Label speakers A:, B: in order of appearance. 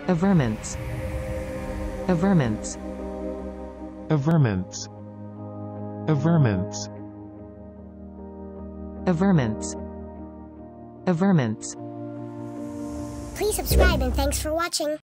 A: averments, averments,
B: averments, averments,
A: averments, averments.
C: Please subscribe and thanks for watching.